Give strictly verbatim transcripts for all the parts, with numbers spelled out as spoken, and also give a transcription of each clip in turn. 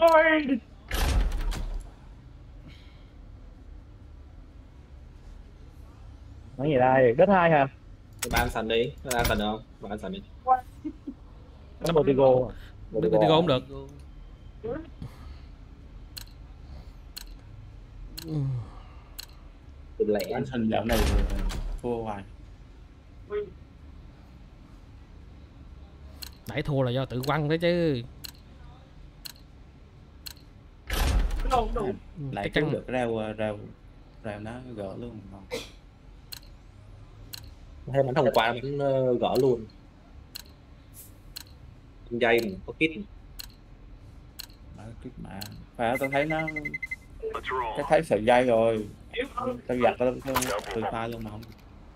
Ôi. Nói gì đây, đất hai hả? Ba ăn sần đi, ba ăn sần được không? Ba ăn sần đi. Nó Motigo. Motigo không được. Lẻ. Anh Thành dạo này thua hoài. Nãy thua là do tự quăng đấy chứ. Lại kiếm được rau rau rau nó gỡ luôn ngon. Hay bắn thông qua bắn gỡ luôn. Dây mình có kít. Mà kít mà. Phải tao thấy nó cái thấy sợi dây rồi. Tao giặt tao từ pha luôn mà không.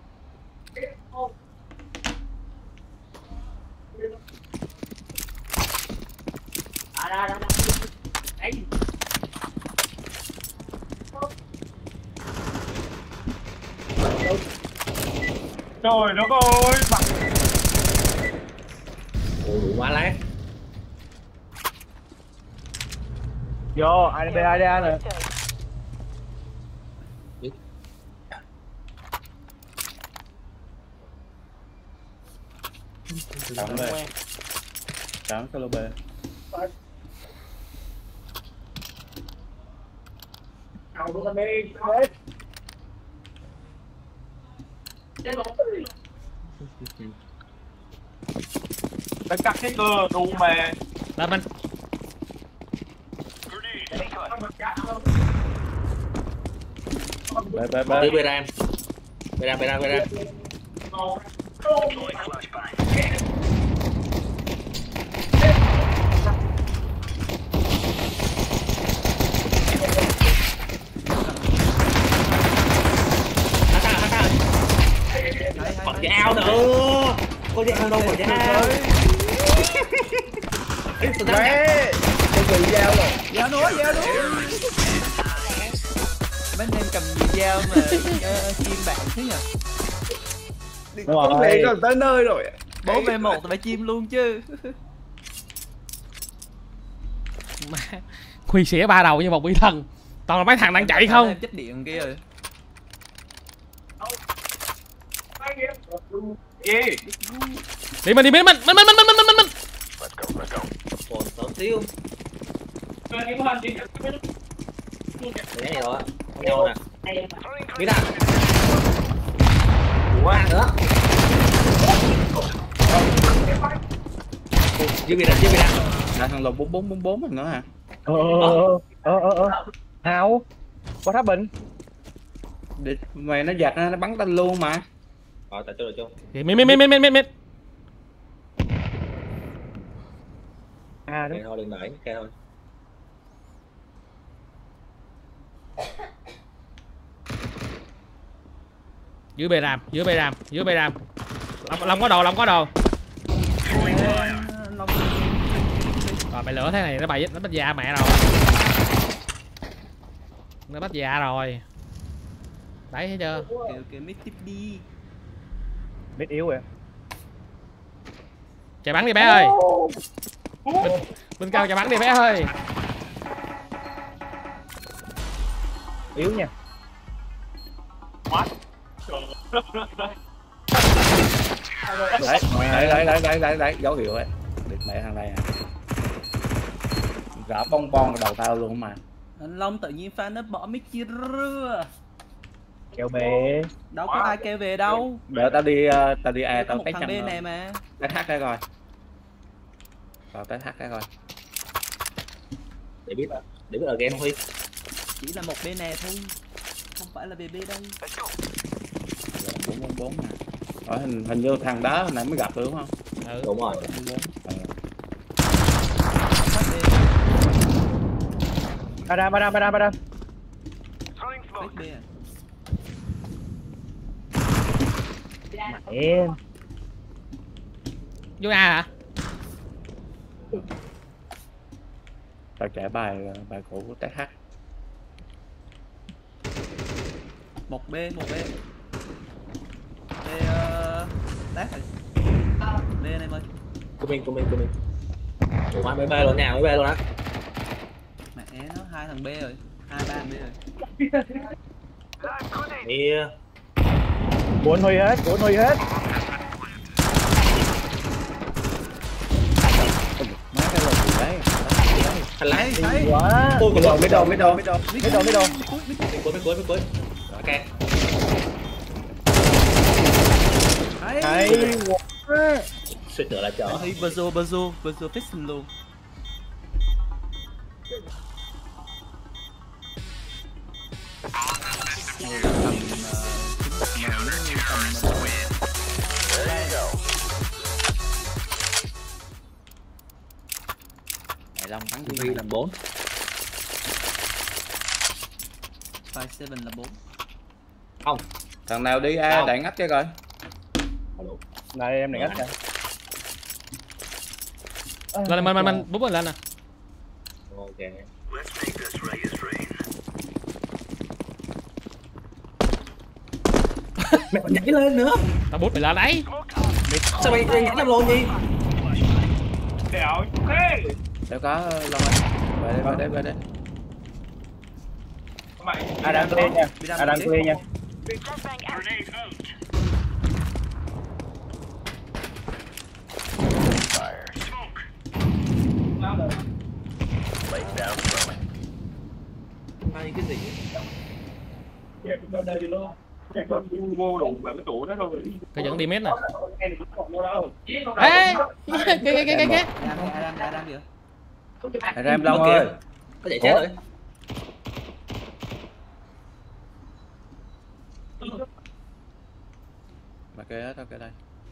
Trời đất ơi, bắn. Ủa đủ quá lát. Vô, a đê a đê a nè. Trọng bê. Trọng cái lô bê. Cầu đua đi, phải cắt cái cơ đu mà. Là mình. Bê bê Đi bê. bê ram. Bê ram, bê ram, bê ram. Còn dao nữa. Có dao đâu mà dao. Đấy, tôi bị dao rồi. Dao nữa, dao nữa. Mấy anh em cầm gì dao mà uh, chim bạn thế nhỉ? Đúng rồi. Còn tới nơi rồi. Bố V một thì phải chim luôn chứ. Má, Huy xỉa ba đầu như một vị thần. Toàn là mấy thằng đang chạy không? Em chết điện kia rồi. Gì? Đi mình đi mình mình mình mình mình mình mình mình. Còn sáu xíu. Đấy này rồi á. Không nhau nè. Biết à? Quá nữa. Chưa bị đặt, chưa bị đặt. Là thằng lục bốn bốn bốn bốn mình nữa hả? Ờ ờ ờ ờ. Hào. What happened? Để mày nó giặt nó bắn tao luôn mà. Rồi tại chỗ rồi chung. Mid mid mid mid mid mid. À đúng. Kệ thôi đừng đẩy, kệ thôi. Dưới bê ram, dưới bê ram, dưới bê ram. Long, Long có đồ, Long có đồ. Rồi mày lửa thế này nó bày nó bắt da mẹ rồi. Nó bắt da rồi. Đấy thấy chưa? Kìa kìa mít tiếp đi. Biết yếu rồi. Chạy bắn đi bé ơi. Bên, bên cao chạy bắn đi bé ơi. Yếu nha. Đấy, đấy, đấy, đấy, đấy, đấy, đấy, dấu hiệu ấy. Được mẹ thằng này à. Gõ bong bon đầu tao luôn mà. Anh Long tự nhiên fan nó bỏ mic chia rưa. Kêu bể. Đâu có ai kêu về đâu. Đợi tao đi, uh, tao đi A, tao một test thằng chân B này mà. test hack cái coi. Vào test hack cái coi. Để biết, để biết ở game Huy. Chỉ là một B nè thôi. Không phải là bê bê đâu. bốn bốn bốn nè. Ở hình, hình như thằng đó hồi nãy mới gặp được đúng không? Ừ. Đúng rồi. Adam, Adam, Adam, Adam. Mẹ. Vô A hả? Tao chạy bài bài cũ của test hack. Một B, một B. B uh, đát rồi. B này ơi. Của mình, của mình, của mình. Ủa mấy B luôn nào, mấy B luôn á. hai thằng B rồi, hai ba thằng B rồi. Đi Cuốn Huy hết, cuốn Huy hết. Má cái lồng gì đấy. thành lấy Thấy. Quá. tôi còn Mấy đồ, mấy đồ, mấy đồ. Mấy đồ, mấy đồ. mấy cuối mấy cuối mấy cuối ok Hay quá. suýt nữa là chó Thấy Bazo Bazo Bazo Fiction luôn. Đại Long bắn Vi làm bốn Five seven là bốn. không thằng nào đi A đại ngắt cái coi. Này em này ngắt kìa. Lên mình mình mình bút mình lên nè. ok mẹ còn nhảy lên nữa Tao bút mày lên đấy. sao mày mày nhảy làm lộn gì Đâu có Long ơi. Về đây, về đây, về đây. À đang clear nha. À đang clear nha. ai cái gì Cái dẫn đi mét nè. Ê, kìa kìa kìa kìa. Adam Adam Adam kìa. Đại Ram Long Ok. ơi. có chạy chết rồi Mà kêu hết, tao kêu đây.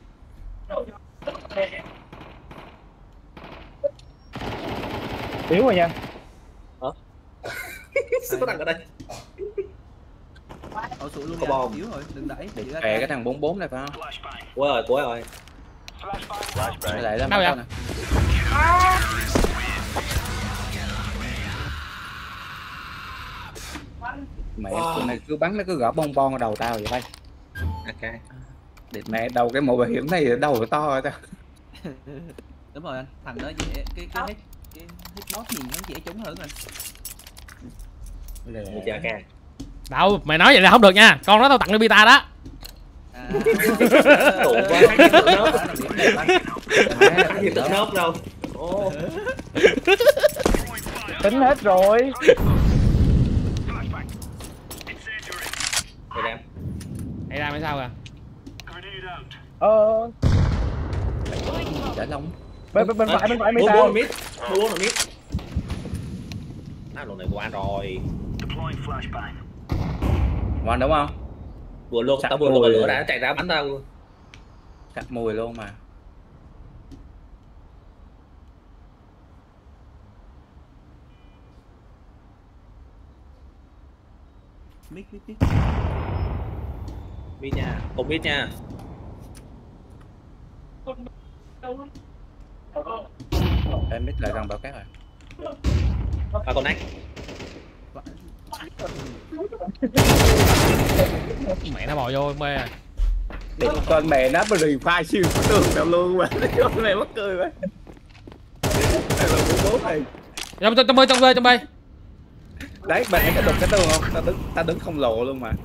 Yếu rồi nha. sao có thằng ở đây Ở sụi luôn Có nha. bom. Yếu rồi, đừng đẩy. Để Giữ ra kè tay. cái thằng bốn bốn này phải không? cuối rồi cuối rồi Để lại ra Đâu mắt vậy? nè. Mẹ tụi này cứ bắn nó cứ gõ bong bon ở đầu tao vậy bay. ok Địt mẹ đầu cái mũ bảo hiểm này đầu to rồi tao. Đúng rồi anh, thằng đó dễ cái cái hit cái hitbox nhìn nó dễ trúng hơn anh. mình chờ ca Đâu, mày nói vậy là không được nha. Con đó tao tặng cho Pita đó. À, tụ quá cái gì tự nớp cái gì tự nớp đâu ô Tính hết rồi. rồi em Hay ra mới sao à? Ờ. Trả Long. Bên bên bên phải bên phải mấy bốn tao. bốn mít bốn là mít à lần này qua rồi Ngon đúng không? vừa luôn Sạc tao vừa mùi. vừa lửa đã chạy ra bắn tao luôn Cắt mùi luôn mà. mít mít mít. mít nha không mít nha Em biết lại thằng bảo cát rồi. à con nách Mẹ nó bò vô mê rồi. Để con mẹ nó refine siêu tường tao luôn mà. Con mẹ mắc cười quá. Thằng là bốn bốn này. Trong trong bơi trong bơi trong bơi. Đấy, bạn thấy cái đục cái tường không? Tao đứng tao đứng không lộ luôn mà.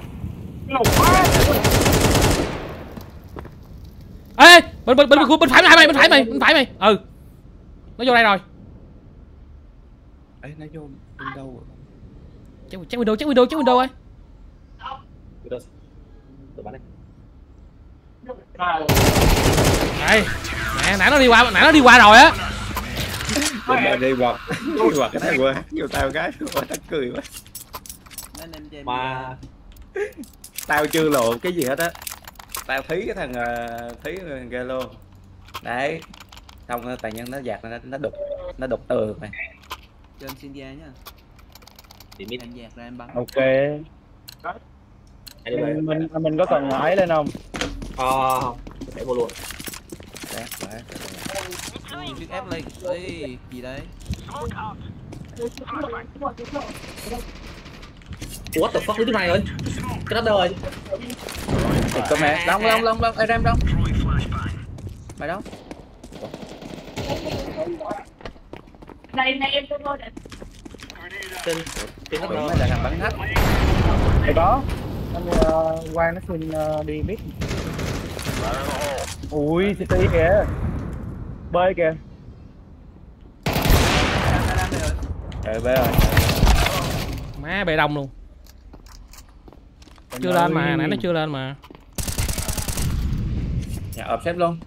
Ê, bên bên bên bên bên phải mày, bên phải mày, bên phải mày. Ừ. Nó vô đây rồi. Ấy nó vô bên đâu rồi? Check check window, check window, check window ơi. tụi bắn đi Đây. Mẹ nãy nó đi qua, nãy nó đi qua rồi á. Đừng mà đi bọt. Đi bọt cái này qua. Nhiều tao cái quá tao cười quá. Nên em cho em mà Tao chưa lộ cái gì hết á. Tao thấy cái thằng uh, thấy thằng kia luôn. Đấy. Xong tài nhân nó giạt nó nó đục nó đục tường mày. cho em xin ra nhá. thì mít Em dạt ra em bắn. Ok. anh đi về Mình mình mình có cần ấy lên không? ờ không để vô luôn Đấy, đấy. Ui, chiếc ép lên. Ê, gì đấy? what the fuck cái này rồi cái đó đâu rồi Thì con mẹ long long long long em đâu mày đâu Này này em tôi ngồi định. trên trên đất Tưởng nô. mới là thằng bắn thách. Thì có anh uh, Quang nó xin uh, đi biết. Ui city kìa, bơi kìa. Adam đây rồi. Trời bê ơi. Má bề đông luôn. Chưa lên mà, nãy nó chưa lên mà. Nhà ập xếp luôn.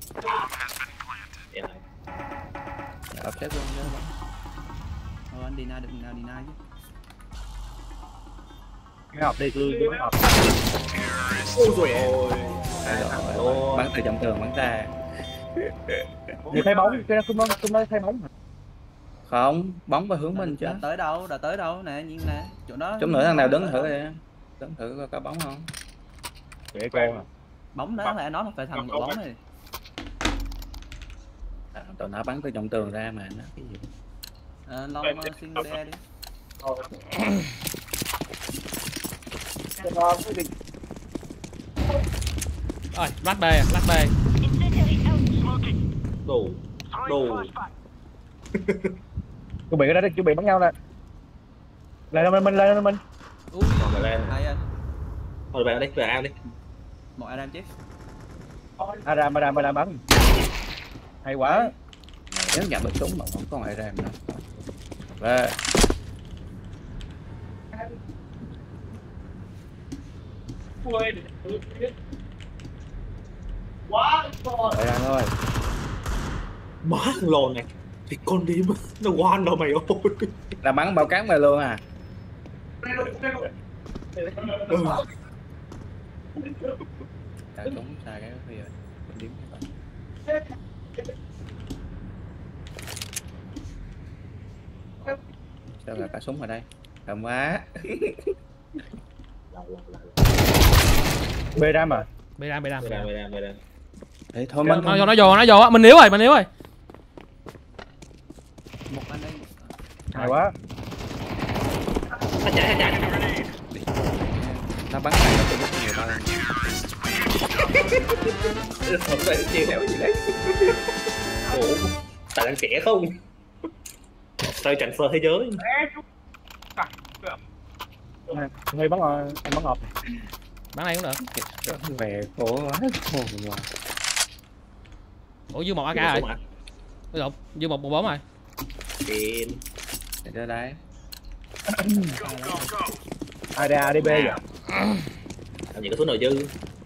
Dạ. Nhà ập xếp luôn. Thôi anh đi na đừng nào đi na chứ. Cái học đi cứ cứ học. Ôi trời ơi. Ai rồi, bắn từ trong tường bắn ra. Thì thấy bóng, cái nó cũng nói cũng nói thấy bóng. Không, bóng vào hướng mình chứ. Đã tới đâu, đã tới đâu nè, nhìn nè, chỗ đó. Chút nữa thằng nào đứng thử đi. Đứng thử coi có bóng không. Để coi mà. Bóng đó lại nó phải thằng một bóng này. À, tụi nó bắn từ trong tường ra mà nó cái gì. À, Long xin đe đi. Rồi, lắc đây, lắc đây. Đồ. Đồ. Chuẩn bị cái đó, chuẩn bị bắn nhau nè. Lên lên mình, lên lên mình. Ui, Còn mà lên. hay anh. Thôi về đây, về ao đi. Một Adam chết. Adam, Adam, Adam bắn. Hay quá. Nếu nhận được súng mà không có ai ra nữa. Về. Vậy ra thôi. Má thằng lồn này. Thì con đi mà. Nó quan đâu mày ơi. Là bắn bao cán mày luôn à. Ừ. Tại súng sai cái bây giờ. Mình điếm các bạn. Sao là cả súng ở đây? Cầm quá. Bê ra mà. Bê ra, bê ra. Về đây, về đây, về đây. Thế thôi mình Nó vô, nó vô, nó vô á, mình yếu rồi, mình yếu rồi. Một anh đây. Hay quá. Nó chạy, nó chạy. nó bắn lại nó tự biết nhiều hơn. Không phải chia sẻ gì đấy. Ủa, tại đang trẻ không? Tôi chẳng phơ thế giới. Hơi bắn rồi, em bắn hộp. Bắn này cũng được. Về khổ quá, khổ quá. Ủa, dư một a ca rồi. Ôi dồi, dư một một bóng rồi. Tiền. Để ra đấy. Ai ra đi B vậy? Làm gì có số nào dư.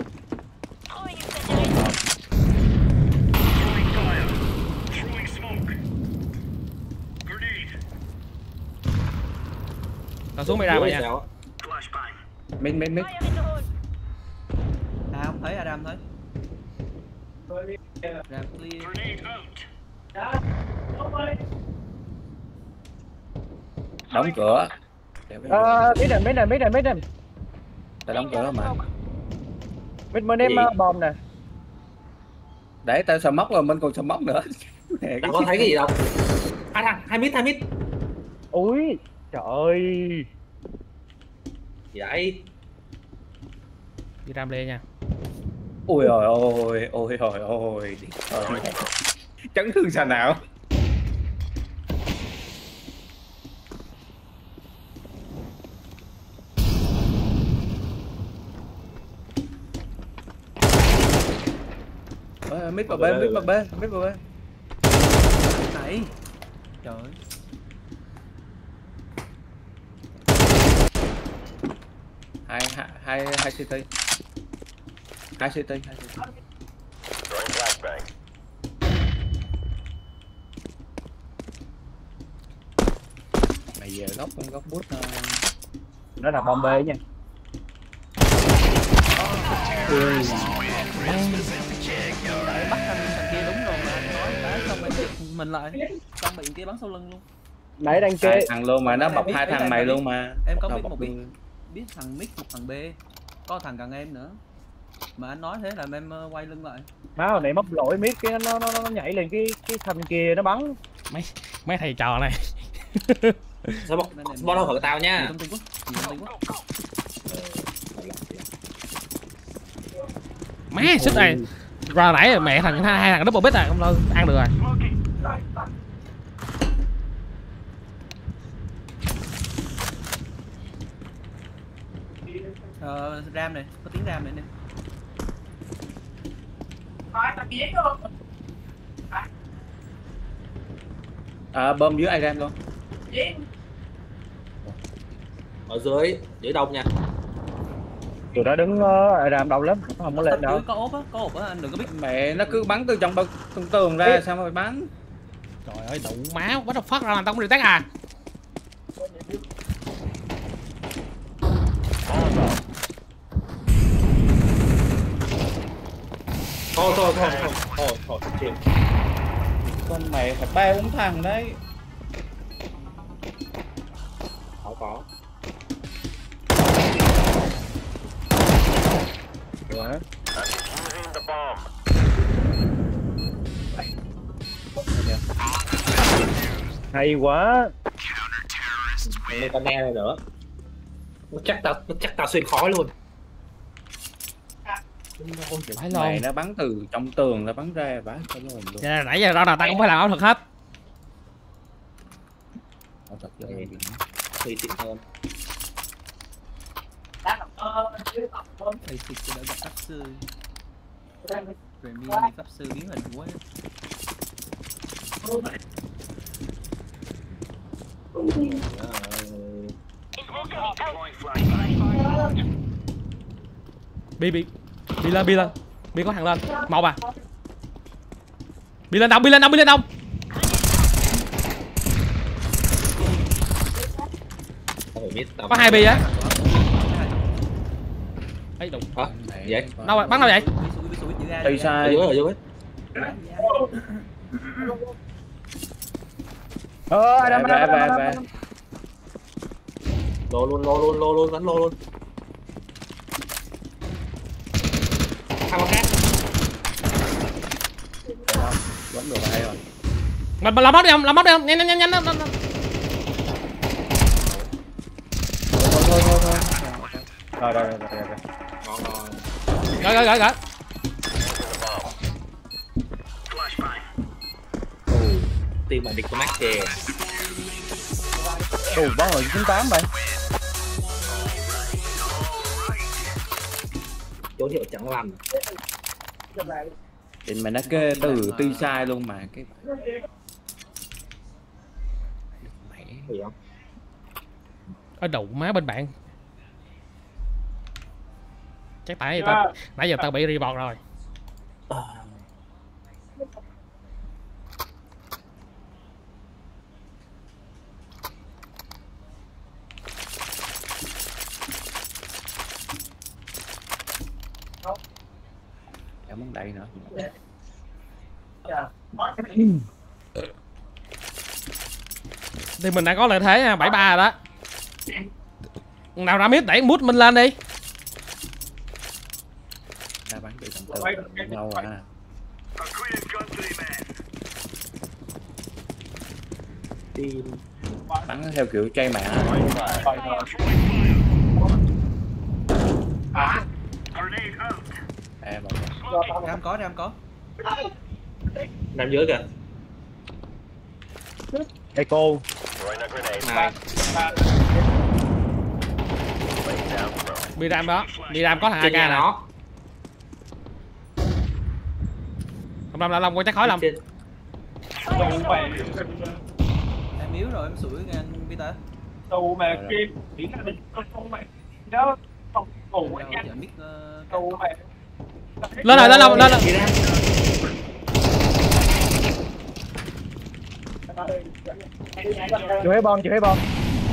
Còn xuống mày ra mà nha. Mít mít mít. À không thấy Adam thấy. Adam clear. Đóng cửa. Ờ, biết rồi, biết rồi, biết rồi, biết rồi. Tao đóng cửa mà. Biết mới ném bom nè. Để tao sờ móc rồi mình còn sờ móc nữa. Tao có thấy cái gì đâu. Hai thằng, hai mít, hai mít. Ui, trời ơi. Vậy. Đi ram lê nha. Ôi ôi ôi, ôi ôi ôi. Chấn thương sao nào. Ờ, mít vào B, mít vào B, mít vào B. Này. Trời ơi. Hai hai hai CT. Hai CT, hai CT. Mày về góc góc bút uh... Nó là bom B nha. Tại bắt thằng thằng kia đúng rồi mà anh nói cái xong mình mình lại xong bị kia bắn sau lưng luôn. Nãy đang kê. Hai thằng luôn mà nó bọc hai thằng này luôn mà. Em có Tao biết bọc một biết luôn. biết thằng mid một thằng B, có thằng gần em nữa. Mà anh nói thế là em uh, quay lưng lại. Má hồi nãy móc lỗi miết cái nó nó nó nhảy lên cái cái thành kia nó bắn. Mấy mấy thầy trò này. Sao bóc bóc đâu khỏi tao nha. Nhiều thông tin quá, nhiều thông tin quá. Má xích này. Rồi nãy mẹ thằng hai, hai thằng double bit này không đâu ăn được rồi. Ờ, ram này, có tiếng ram này nè. À, bơm dưới Iran luôn. Ở dưới dưới đông nha. Tụi nó đứng ở đàm đông lắm, không có lên đâu. Có ốp á, có ốp á, anh đừng có biết. Mẹ nó cứ bắn từ trong bờ tường tường ra sao mà phải bắn. Trời ơi, đủ máu, bắt đầu phát ra làm tao không được tắt à. Thôi thôi thôi thôi thôi thôi chịu. Con mẹ phải ba bốn thằng đấy. Không có. Quá. Hay quá. Mấy con ne này nữa. Nó chắc tao nó chắc tao xuyên khói luôn. Phải Mày luôn. nó bắn từ trong tường nó bắn ra bắn cái luôn luôn. Dạ, nãy giờ đâu nào tao cũng phải làm ảo thuật hết. Ảo thuật cho em. Thì xịn hơn. Thầy xịt cho đỡ gặp pháp sư. Rồi mi pháp sư biến hình quá. Bi bi bi lên bi lên bi có thằng lên một à. Bi lên đông bi lên đông bi lên đông. Có hai bi á. Ấy đúng. Hả? Vậy? Đâu rồi? Bắn đâu vậy? Tùy Ở sai. dưới ở dưới. Ờ, đàm Về về về. Lô luôn lô luôn lô luôn vẫn lô luôn. Thằng khác. Vẫn được hay rồi. Mình làm móc đi không? Làm móc đi không? Nhanh nhanh nhanh nhanh. nhanh. Thôi thôi thôi thôi. Rồi rồi rồi rồi rồi. Ngon ngon. Gửi gửi gửi gửi. Team mà địch có mắt kìa. Ồ, bắn rồi chín tám vậy. Dấu hiệu chẳng lành. Thì mày nó kê từ tuy sai luôn mà cái mẹ Gì không? Ở đủ má bên bạn. Chắc tại vì tao nãy giờ tao bị report rồi. Cảm ơn đây nữa. Thì mình đã có lợi thế nha, bảy ba rồi đó. Nào ra mít đẩy mút mình lên đi. Ra bắn từ trong tường lâu à. Team Bắn theo kiểu chay mẹ. À, Ram có, ram có. nằm dưới kìa. Echo. Này. Bi ram đó, bi ram có thằng Trên a ca nhà nè. nó. Long Long Long quan chắc khói Long. Trên. Em yếu rồi, em sủi nghe anh Peter. Tù mà kim biển là đi không mày. Đó không ngủ Đâu nha. giờ mic ờ, Tù mày. Lên rồi, lên rồi, lên rồi. Đi ra. Chịu hết bom, chịu hết bom.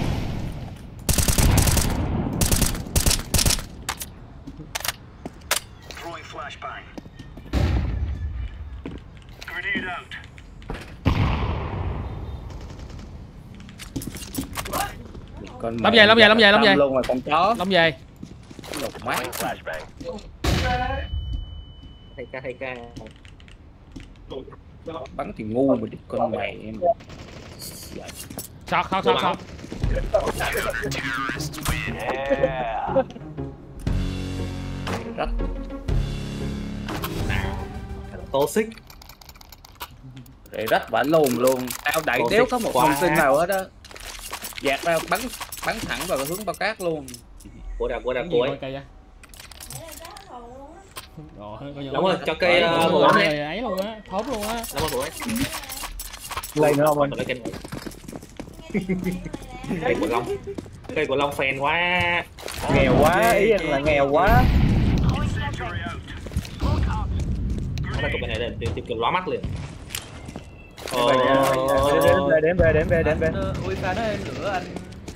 con Lắm về, lắm về, lắm về, lắm về. luôn rồi con chó. Long về. Lục mắt. Thay ca thay ca. Bắn thì ngu mà đít con mẹ em. Sọt, sọt, sọt, sọt. Rất Toxic. để rất vả lùn luôn. Tao đẩy Toxic đéo có một quá. thông tin nào hết á. Dạt ra bắn bắn thẳng vào hướng bao cát luôn. Của đà của đà Cái gì của coi ấy. cây á. Rồi, coi như Đúng rồi, cho cây Ờ, uh, rồi, ấy. ấy luôn á, thốt luôn á. Đúng rồi, ấy. Lên nữa không anh? Cây cây của Long. Cây của Long phèn quá. Nghèo quá, ý anh là nghèo quá. Nó tụi bên này lên tìm kiểu lóa mắt liền. Ờ... Đến về, đến về, đến về, đến về. Anh, ui pha đó em lửa anh.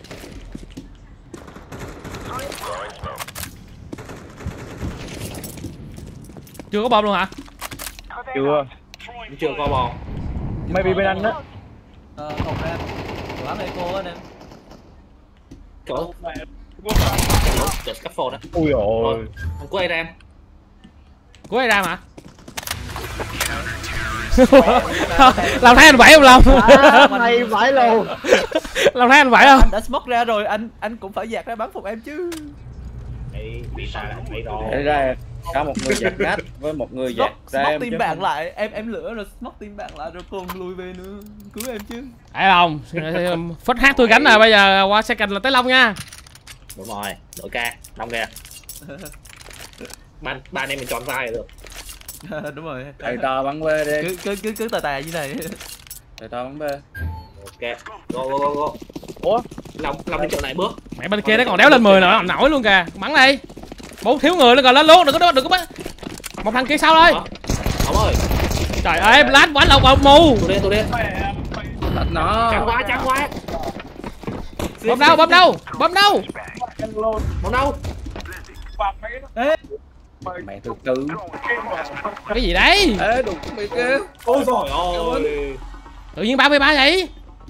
Chưa có bom luôn hả? Chưa. Chưa có bom. Maybe bên anh đó. Ờ, còn ra bắn eco anh em. Chỗ Just cắt phone đó. Ui ôi. Không có ai ra em. Của ai ra mà? Làm thấy anh bảy không Long? Hay vãi luôn. Làm thấy anh bảy không? Anh đã smoke ra rồi, anh anh cũng phải dạt ra bắn phục em chứ. Đấy, bị ta là bị đó. Để ra cả một người dạt nát với một người dạt Smoke, ra smoke em team chứ bạn không- lại, em em lửa rồi smoke team bạn lại rồi cùng lùi về nữa. Cứu em chứ. Thấy không? Phất hát tôi gánh rồi, bây giờ qua second là tới Long nha. Đúng rồi, đội ca, Long kìa. Ba ba anh em mình chọn vai được. Đúng rồi. Thầy to bắn bê đi. Cứ cứ cứ cứ tà tà như này. Thầy to bắn bê. Ok, go go go go. Ủa? Long Long đi chỗ này bước. Mẹ bên kia nó còn đéo lên mười nữa, nổi luôn kìa. Bắn đi. Bốn thiếu người lên rồi lên luôn, đừng có đừng có bắn. Một thằng kia sau thôi. Ông ơi, Trời ơi, lát quá lộc vào mù. tôi đi tôi đi. Đánh nó. Chắn quá, chắn quá. Bom đâu, bom đâu, bom đâu. Bom đâu? Ê, Mẹ từ từ. Cái gì đấy? Ê đụng bị kia. Ôi trời ơi. Tự nhiên ba mươi ba vậy?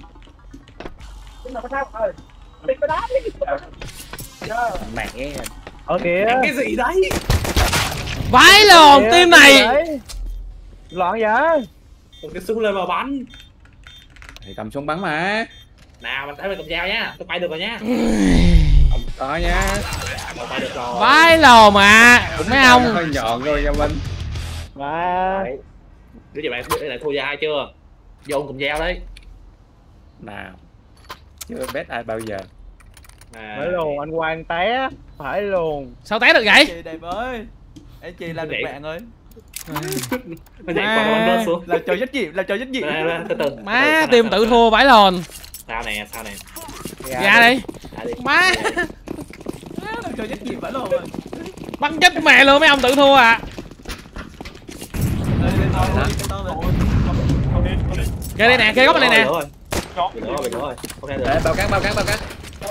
Mẹ. Ở kìa. Cái gì đấy? Vãi lồn team này. Loạn vậy. Một cái súng lên mà bắn. Thì cầm súng bắn mà. Nào, mình thấy mình cầm dao nhá. Tôi bay được rồi nhá. Có nha. Tôi bay được rồi. Vãi lồn mà. Mấy ông. Hơi nhọn rồi nha Minh. Mà Đứa chị bạn biết này thua ra ai chưa? Vô cầm dao đấy. Nào. Chưa bet ai bao giờ. À, phải luôn, anh Quang té. Phải luôn. Sao té được vậy? chị đẹp ơi. Em chị làm được Đẹp. bạn ơi. nó chạy qua nó bắn rớt xuống. Làm trò trách nhiệm, làm trò trách nhiệm. Đây, đây, từ từ. Má team tự thua vãi lồn. Sao nè, sao nè. Ra đi. Ra đi. Má. Làm trò trách nhiệm phải luôn rồi. Bắn chết mẹ luôn mấy ông tự thua à. Đây, đây, to lên, đây, to lên. Kìa đây nè, kìa góc này nè. Rồi. Bị nữa rồi, bị nữa rồi. Không nghe được. Ê bao cát bao cát bao cát.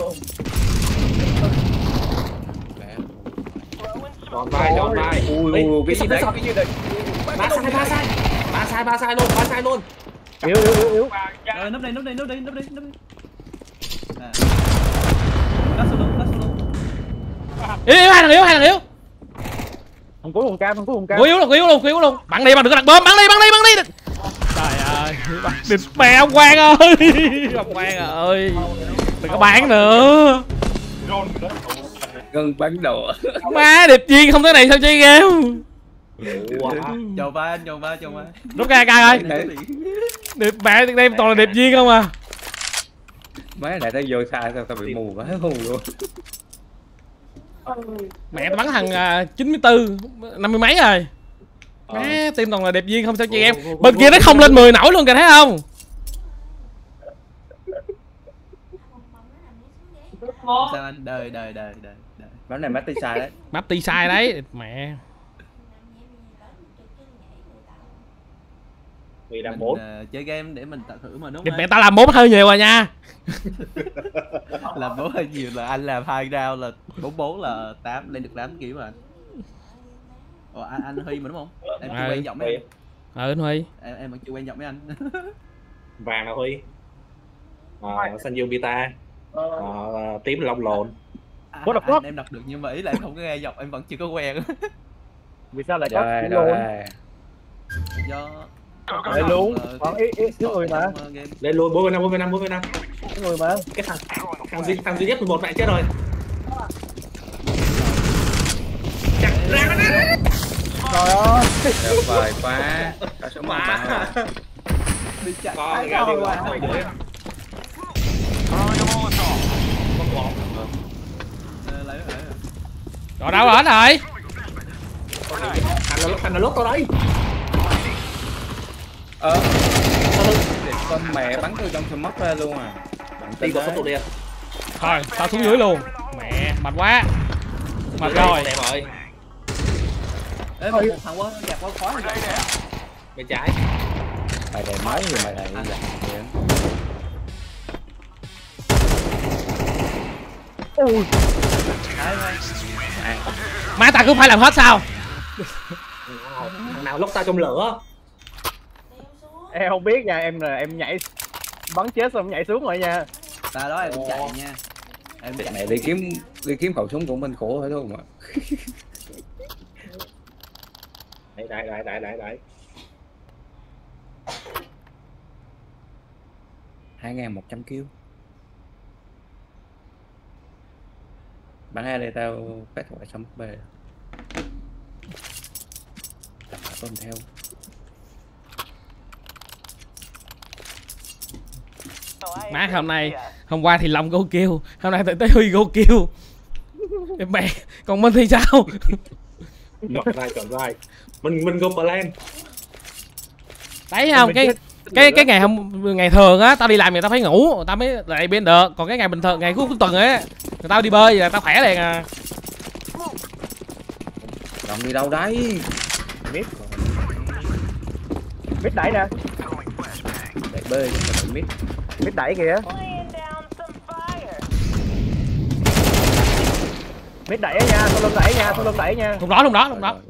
Tròn vai, tròn vai. Ui Ê, ui cái gì sắp, đấy sắp. cái gì đấy. Ba sai, ba sai. Ba sai, ba sai luôn, ba sai luôn. Yếu yếu yếu yếu. Ờ, núp đây, núp đây, núp đây, núp đây, núp đây. À. Lát xuống luôn, lát xuống luôn. Yếu yếu hai thằng yếu hai thằng yếu. Thằng cuối cùng cam, thằng cuối cùng cam. Của yếu luôn, của yếu luôn, của yếu luôn. Bắn đi, bắn đừng có đặt bom, bắn đi, bắn đi, bắn đi. Trời ơi, bắn đi mẹ ông Quang ơi. Ông Quang ơi. Đừng có bán nữa. Gần bắn đồ. Má điệp viên không thế này sao chơi game. Wow. Chầu ba anh, chầu ba, chầu ba. Rút ra ca ơi. Điệp mẹ đây toàn là điệp viên không à. Mấy này tao vô sai sao tao bị mù quá mù luôn. Mẹ tao bắn thằng uh, chín mươi tư, năm mươi mấy rồi. Má team toàn là điệp viên không sao chơi game. Bên kia nó không lên mười nổi luôn kìa thấy không. Sao anh? Đời, đời, đời, đời, đời. Bắn này mất tay sai đấy. Map ti sai đấy. Mẹ. Vì làm Mình, bốn. ờ, chơi game để mình tạo thử mà đúng Điệp không? mẹ tao làm bốn hơi nhiều rồi nha. Làm bốn hơi nhiều là anh làm hai round là bốn bốn là tám lên được tám kiểu mà. Ồ anh, anh Huy mà đúng không? Em chưa Ừ. quen giọng mấy anh. Ờ anh Huy. Em em vẫn chưa quen giọng mấy anh. Vàng là Huy. Ờ, xanh dương Vita. Ờ, tím là Long lồn. À, What the anh, fuck? em đọc được nhưng mà ý là em không có nghe giọng, em vẫn chưa có quen. Vì sao lại có Rồi cái rồi. luôn? Do Đây luôn. Ờ, Còn ít ít thiếu người mà. trong, ờ, game. Lên luôn bốn mươi năm, bốn mươi năm, bốn mươi năm. Thiếu người mà. Cái thằng thằng duy thằng duy nhất mười một bạn chết rồi. Chặt ra nó. Trời ơi. Tuyệt vời quá. Có số một bạn rồi. Bị chặt. Con Ai ra đi rồi qua mà. dưới. Ờ, lấy rồi, lấy rồi. Rồi đâu rồi anh rồi? Thành là thành là lốt tao đấy. Ờ. Con mẹ bắn từ trong smoke ra luôn à. Đi vào số tụ đi. Thôi, tao xuống dưới luôn. Mẹ, mệt quá. Mệt rồi. Đẹp rồi. Ê, một một thằng quá gạt quá khói rồi. Bên trái. Mày đầy máu thì mày đầy như vậy. Ui. Đấy thôi. Má tao cũng phải làm hết sao? Nào, nào lúc tao trong lửa. Em không biết nha, em là em nhảy bắn chết xong nhảy xuống rồi nha. Ta đó em cũng chạy nha. Em Cái chạy. này đi kiếm đi kiếm khẩu súng của mình khổ phải không ạ? Đấy đấy đấy đấy đấy đấy. hai nghìn một trăm kill. Bắn ai đây tao quét thoại xong về. Tuần theo. Má hôm nay, hôm qua thì Long go kill, hôm nay tới tới Huy go kill. Mẹ, còn mình thì sao? Chọn vai chọn vai. Mình mình gom plan. Thấy không? Cái cái cái ngày hôm ngày thường á, tao đi làm người ta phải ngủ, tao mới lại bên được. Còn cái ngày bình thường, ngày cuối tuần á, người tao đi bơi là tao khỏe liền à. Lòng đi đâu đấy? Biết. Biết đẩy nè. Để bơi cho biết. Biết đẩy kìa. Biết đẩy nha, tôi lưng đẩy nha, tôi lưng đẩy nha. Lúc đó, lúc đó, lúc đó.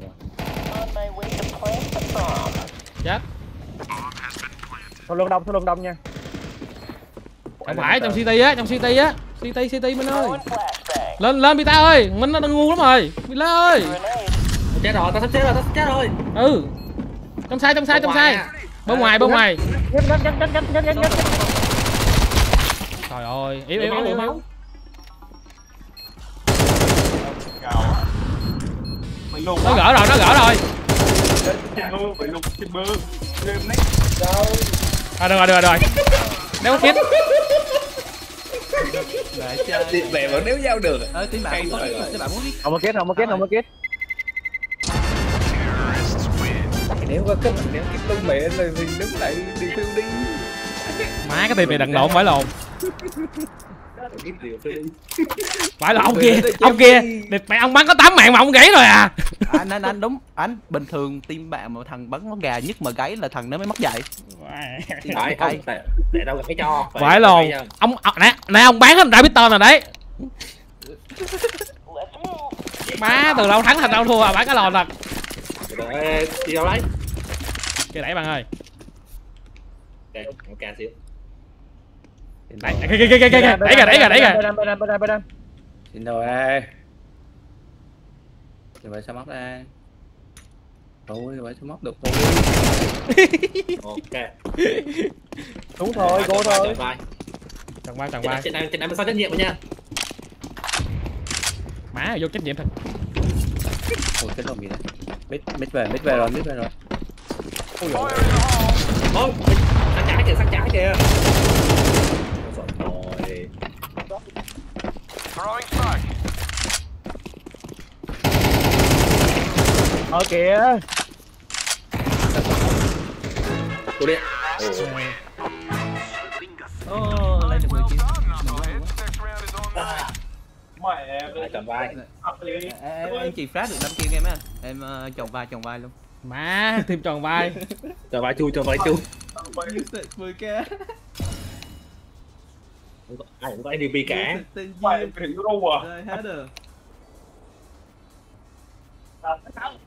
Chết. Tôi lưng đông, tôi lưng đông nha. Không phải trong city á, trong city á, city city Minh ơi. Lên lên Pita ơi, Minh nó đang ngu lắm rồi. Pita ơi. Chết rồi, tao sắp chết rồi, tao sắp chết rồi. Ừ. Trong sai, trong sai, trong sai. Bên ngoài, bên ngoài. Gắn gắn gắn gắn gắn gắn gắn. Trời ơi, yếu yếu yếu yếu. Nó gỡ rồi, nó gỡ rồi. À được rồi, được rồi, được rồi. Đéo kít. Để chơi. Đi về mà nếu giao được. Ơi tiếng bạn không có tiếng, các bạn muốn biết. Không có kết, không có kết, không có kết. Nếu có kết nếu kết tung mẹ là mình đứng lại đi phiêu đi. Má cái tiền này đằng lộn phải lộn. Ít điều thôi đi. Phải là ông kia, ông kia. Mẹ ông bắn có tám mạng mà ông gãy rồi à. Anh anh anh đúng, anh bình thường team bạn mà thằng bắn nó gà nhất mà gáy là thằng nó mới mất dạy. Phải không? Để, để đâu phải cho. Phải lộn. Ông nè, nè ông bán hết ra biết tên rồi đấy. Má từ lâu thắng thành đâu thua à, bán cái lòn thật. Để đi đâu đấy? Kia đẩy bạn ơi. Đây, một ca xíu. Đẩy kìa kìa kìa kìa, đẩy kìa đẩy kìa đẩy kìa. Bên đây, bên đây, bên đây. Xin rồi đây. Rồi vậy sao móc đây? Thôi vậy sao móc được thôi. Ok. Đúng thôi, cô thôi. Tròn vai, tròn vai. Trên này, trên này mình sao trách nhiệm rồi nha. Má vô trách nhiệm thật. Ôi cái lồng gì đây? Mít mít về, mít về rồi, mít về rồi. Ôi giời. Ôi, sang trái kìa, sang trái kìa. Ờ kìa. Tôi đi. Ô, lên được mười chín. Lại chọn vai. Em em chỉ phát được năm kia em á. Em chồng vai chồng vai luôn. Má thêm tròn vai. Chọn vai chui, chọn vai chui. mười k. Ai cũng có en đê pê cả. Tên gì? Rồi hết rồi.